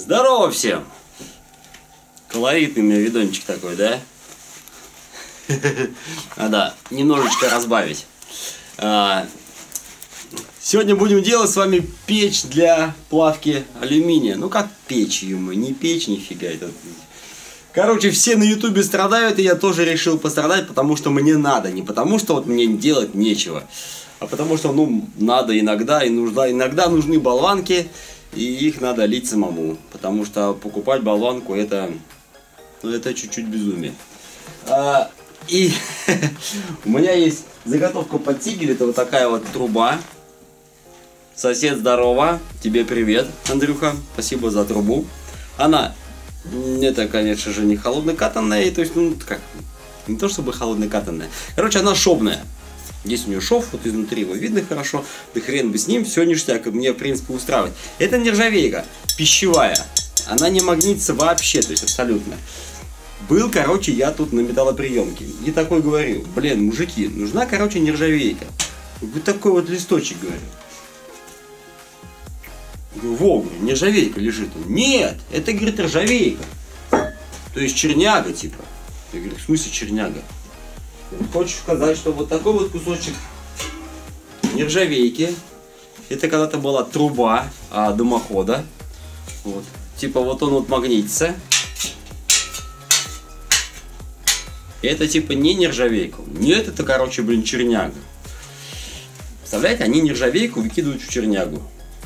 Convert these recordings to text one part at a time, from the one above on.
Здорово всем! Колоритный у меня видончик такой, да? Надо немножечко разбавить. Сегодня будем делать с вами печь для плавки алюминия. Ну как печь, ему не печь, нифига. Короче, все на ютубе страдают, и я тоже решил пострадать, потому что мне надо. Не потому что вот мне делать нечего, а потому что, ну, надо иногда, и иногда нужны болванки, и их надо лить самому. Потому что покупать болванку это чуть-чуть безумие. И у меня есть заготовка под тигель, это вот такая вот труба. Сосед, здорово, тебе привет, Андрюха, спасибо за трубу. Она, это, конечно же, не холоднокатанная, то есть, ну, как, не то чтобы холоднокатанная. Короче, она шовная. Здесь у нее шов, вот изнутри его видно хорошо, да хрен бы с ним, все ништяк, мне, в принципе, устраивает. Это нержавейка, пищевая, она не магнитится вообще, то есть, абсолютно. Был, короче, я тут на металлоприемке, и такой говорю, блин, мужики, нужна, короче, нержавейка. Вот такой вот листочек, говорю. Во, нержавейка лежит. Нет, это, говорит, ржавейка. То есть черняга, типа. Я говорю, в смысле черняга? Хочешь сказать, что вот такой вот кусочек нержавейки, это когда-то была труба дымохода. Вот. Типа вот он вот магнитится. Это типа не нержавейка. Нет, это, короче, блин, черняга. Представляете, они нержавейку выкидывают в чернягу.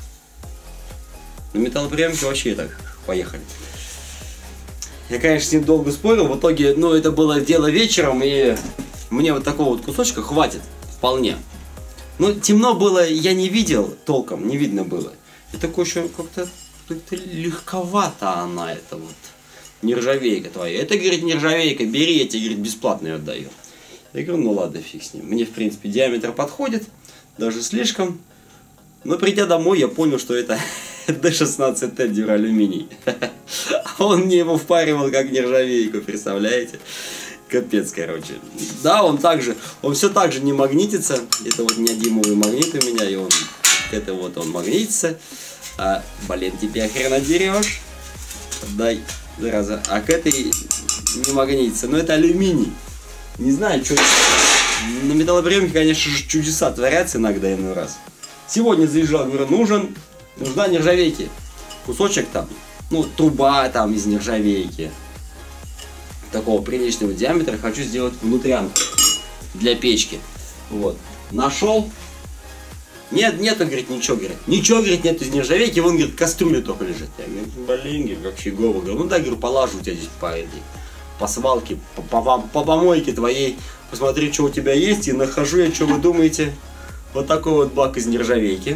На металлоприемке вообще так, поехали. Я, конечно, с ним долго спорил, в итоге, ну, это было дело вечером, и мне вот такого вот кусочка хватит вполне. Ну, темно было, я не видел толком, не видно было. И такой еще как-то легковато она, это вот, нержавейка твоя. Это, говорит, нержавейка, бери, я тебе, говорит, бесплатно ее отдаю. Я говорю, ну ладно, фиг с ним. Мне, в принципе, диаметр подходит, даже слишком. Но придя домой, я понял, что это D16T дюралюминий. А он мне его впаривал как нержавейку, представляете? Капец, короче. Да, он все так же не магнитится. Это вот неодимовый магнит у меня, и он магнитится. Блин, тебя хрена дерешь. Дай, зараза. А к этой не магнитится. Но это алюминий. Не знаю, что. На металлоприемке, конечно же, чудеса творятся иногда, иной раз. Сегодня заезжал, говорю, нужна нержавейки. Кусочек там, ну, труба там из нержавейки. Такого приличного диаметра. Хочу сделать внутрянку для печки. Вот. Нашел. Нет, он говорит, ничего, говорит, нет из нержавейки. Вон, говорит, кастрюля только лежит. Я говорю, блин, говорю, вообще голову. Говорю, ну да, говорю, положу тебя здесь по свалке, по помойке твоей. Посмотри, что у тебя есть. И нахожу я, что вы думаете. Вот такой вот бак из нержавейки.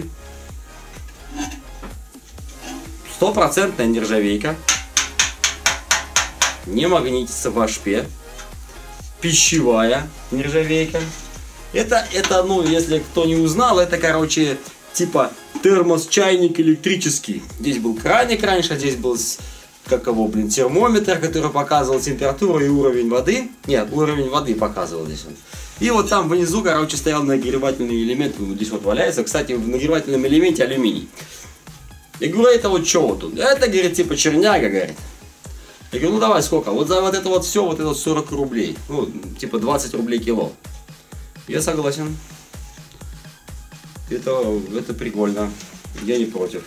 100% нержавейка. Не магнитится в ашпе. Пищевая нержавейка. Это, ну, если кто не узнал, это, короче, типа термос-чайник электрический. Здесь был краник раньше, а здесь был, термометр, который показывал температуру и уровень воды. Нет, уровень воды показывал здесь он. И вот там внизу, короче, стоял нагревательный элемент, здесь вот валяется. Кстати, в нагревательном элементе алюминий. Я говорю, это вот что вот тут? Это, говорит, типа черняга, говорит. Я говорю, ну давай, сколько? Вот за вот это вот все, вот это 40 рублей. Ну, типа 20 рублей кило. Я согласен. Это прикольно. Я не против.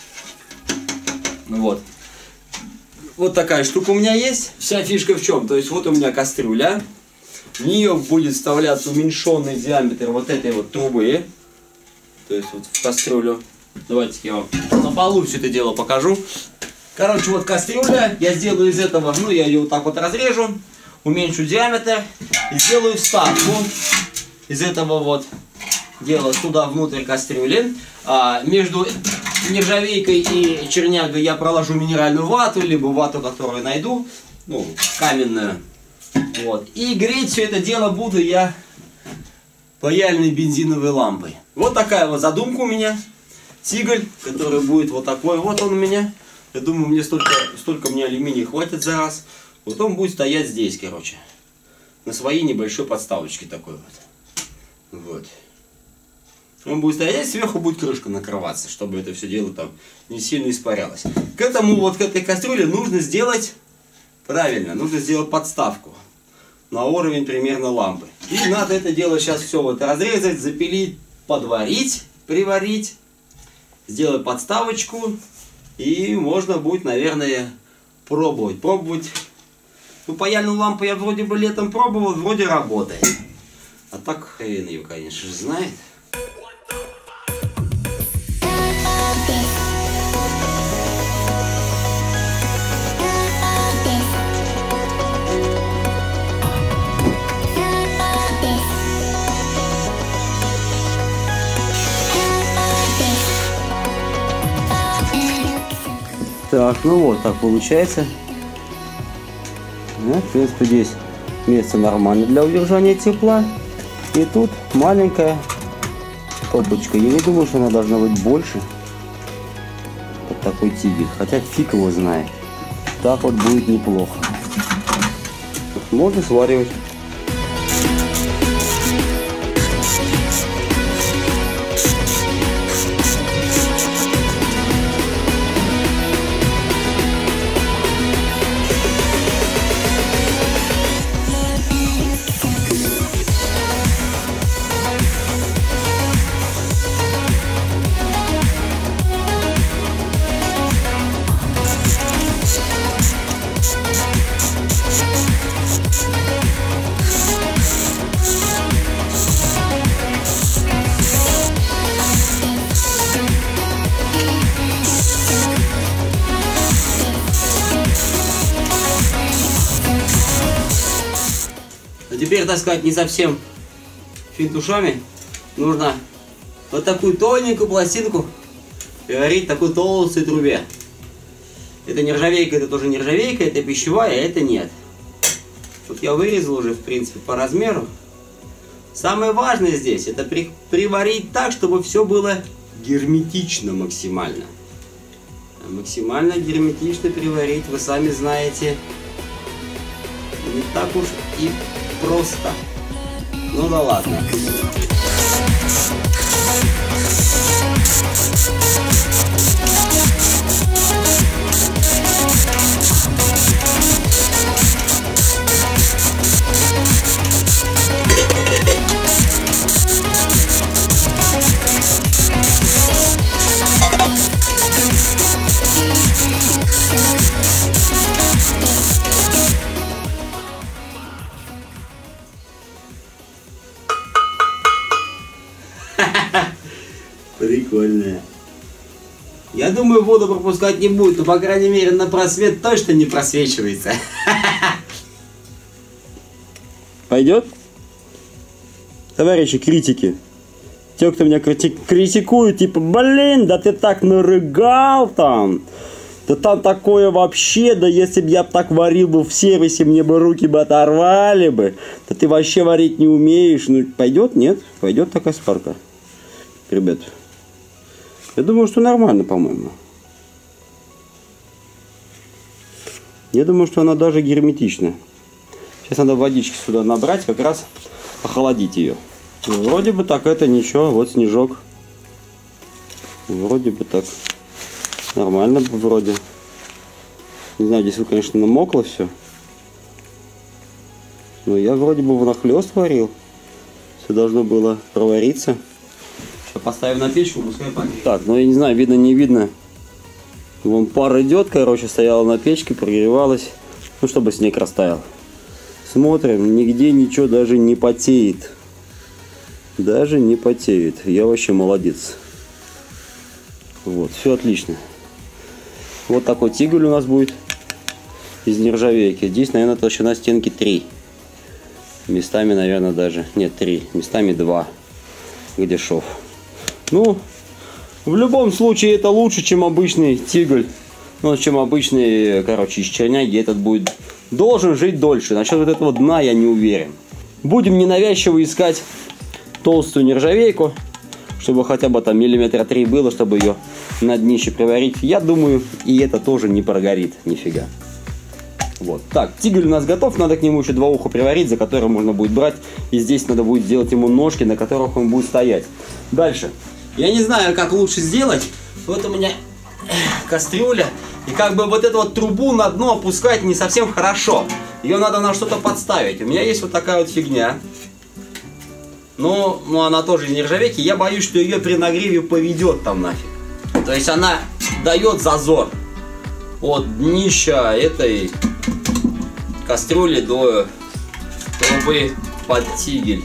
Ну вот. Вот такая штука у меня есть. Вся фишка в чем? То есть вот у меня кастрюля. В нее будет вставляться уменьшенный диаметр вот этой вот трубы. То есть вот в кастрюлю. Давайте я вам на полу все это дело покажу. Короче, вот кастрюля. Я сделаю из этого, ну я ее вот так вот разрежу. Уменьшу диаметр. И сделаю вставку из этого вот дела туда внутрь кастрюли. Между нержавейкой и чернягой я проложу минеральную вату, либо вату, которую найду. Ну, каменную. Вот. И греть все это дело буду я паяльной бензиновой лампой. Вот такая вот задумка у меня. Тиголь, который будет вот такой. Вот он у меня. Я думаю, мне столько мне алюминия хватит за раз. Вот он будет стоять здесь, короче. На своей небольшой подставочке такой вот. Вот. Он будет стоять, сверху будет крышка накрываться, чтобы это все дело там не сильно испарялось. К этому, вот к этой кастрюле нужно сделать, правильно, нужно сделать подставку на уровень примерно лампы. И надо это дело сейчас все вот разрезать, запилить, подварить, приварить, сделать подставочку. И можно будет, наверное, пробовать. Ну, паяльную лампу я вроде бы летом пробовал, вроде работает. А так хрен ее, конечно же, знает. Так, ну вот так получается. Ну, в принципе, здесь место нормально для удержания тепла. И тут маленькая топочка. Я не думаю, что она должна быть больше. Вот такой тигель. Хотя фиг его знает. Так вот будет неплохо. Можно сваривать. Теперь, так сказать, не совсем финтушами нужно вот такую тоненькую пластинку приварить в такой толстой трубе. Это нержавейка, это тоже нержавейка, это пищевая, а это нет. Вот я вырезал уже, в принципе, по размеру. Самое важное здесь, это приварить так, чтобы все было герметично максимально. Максимально герметично приварить, вы сами знаете, не так уж и просто. Ну да ладно. Прикольно. Я думаю, воду пропускать не будет, но, по крайней мере, на просвет точно не просвечивается. Пойдет? Товарищи критики, те, кто меня критикует, типа, блин, да ты так нарыгал там, да там такое вообще, да если бы я так варил бы в сервисе, мне бы руки бы оторвали бы, да ты вообще варить не умеешь. Ну, пойдет? Нет? Пойдет такая сварка. Ребят, я думаю, что нормально, по-моему. Я думаю, что она даже герметична. Сейчас надо водички сюда набрать, как раз охладить ее. Вроде бы так это ничего, вот снежок. Вроде бы так. Нормально вроде. Не знаю, здесь, конечно, намокло все. Но я вроде бы внахлёст варил. Все должно было провариться. Поставим на печку, пускай погреет. Так, ну я не знаю, видно, не видно. Вон пар идет, короче, стояла на печке, прогревалась. Ну, чтобы снег растаял. Смотрим, нигде ничего даже не потеет. Даже не потеет. Я вообще молодец. Вот, все отлично. Вот такой тигель у нас будет из нержавейки. Здесь, наверное, толщина стенки 3. Местами, наверное, даже... Нет, 3. Местами 2. Где шов. Ну, в любом случае это лучше, чем обычный тигель. Ну, чем обычный, короче, из черняги. Этот будет должен жить дольше. Насчет вот этого дна я не уверен. Будем ненавязчиво искать толстую нержавейку, чтобы хотя бы там миллиметра 3 было, чтобы ее на днище приварить. Я думаю, и это тоже не прогорит нифига. Вот. Так, тигель у нас готов, надо к нему еще 2 уха приварить, за которые можно будет брать. И здесь надо будет сделать ему ножки, на которых он будет стоять. Дальше. Я не знаю, как лучше сделать. Вот у меня кастрюля. И как бы вот эту вот трубу на дно опускать не совсем хорошо. Ее надо на что-то подставить. У меня есть вот такая вот фигня. Но она тоже из нержавейки. Я боюсь, что ее при нагреве поведет там нафиг. То есть она дает зазор от днища этой кастрюли до трубы под тигель.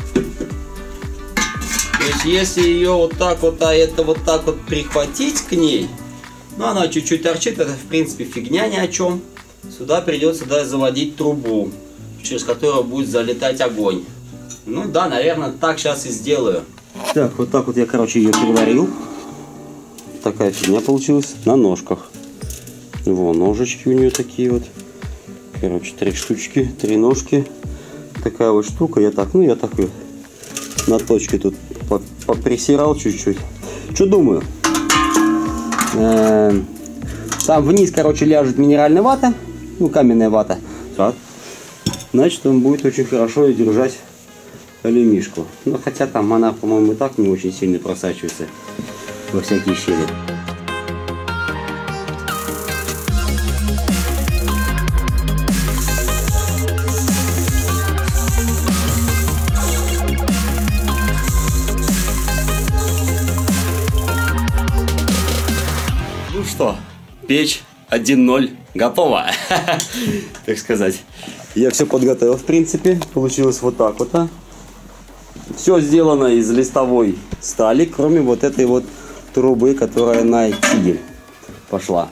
То есть если ее вот так вот, а это вот так вот прихватить к ней, ну она чуть-чуть торчит, это в принципе фигня ни о чем. Сюда придется заводить трубу, через которую будет залетать огонь. Ну да, наверное, так сейчас и сделаю. Так, вот так вот я, короче, ее переварил. Такая фигня получилась на ножках. Вон, ножички у нее такие вот. Короче, 3 штучки, 3 ножки. Такая вот штука. Я так ее на точке тут попрессировал чуть-чуть. Что думаю? Там вниз, короче, ляжет минеральная вата. Ну, каменная вата. Значит, он будет очень хорошо держать алюмишку. Но хотя там она, по-моему, и так не очень сильно просачивается во всякие щели. Ну что, печь 1.0 готова, так сказать. Я все подготовил, в принципе. Получилось вот так вот. Все сделано из листовой стали, кроме вот этой вот трубы, которая на тигель пошла.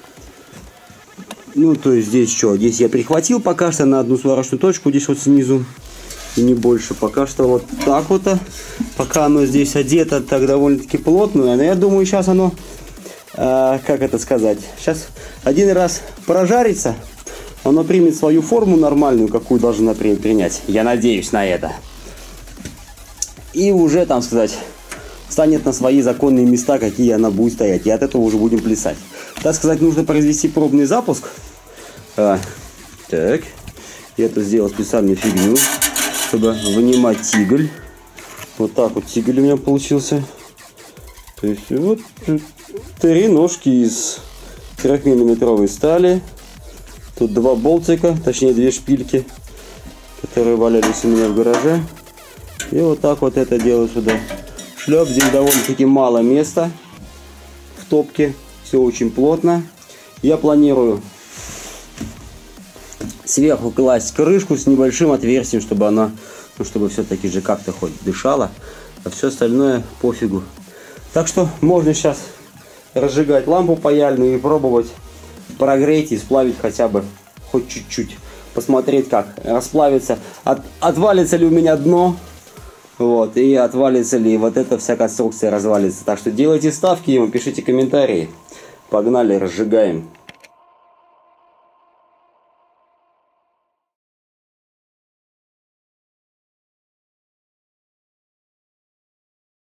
Ну, то есть здесь что? Здесь я прихватил пока что на одну сварочную точку, здесь вот снизу. И не больше. Пока что вот так вот. Пока оно здесь одето так довольно-таки плотно. Но я думаю, сейчас оно, как это сказать, сейчас один раз прожарится. Оно примет свою форму нормальную, какую должно принять. Я надеюсь на это. И уже, там сказать, станет на свои законные места, какие она будет стоять. И от этого уже будем плясать. Так сказать, нужно произвести пробный запуск. Так. Я тут сделал специальную фигню, чтобы вынимать тигель. Вот так вот тигель у меня получился. То есть вот 3 ножки из 3-миллиметровой стали. Тут 2 болтика, точнее 2 шпильки, которые валялись у меня в гараже. И вот так вот это делаю сюда. Шлеп, здесь довольно-таки мало места в топке. Все очень плотно. Я планирую сверху класть крышку с небольшим отверстием, чтобы она, ну, чтобы все-таки же как-то хоть дышала. А все остальное пофигу. Так что можно сейчас разжигать лампу паяльную и пробовать прогреть и сплавить хотя бы хоть чуть-чуть. Посмотреть, как расплавится. Отвалится ли у меня дно. Вот, и отвалится ли вот эта вся конструкция, развалится. Так что делайте ставки ему, пишите комментарии. Погнали, разжигаем.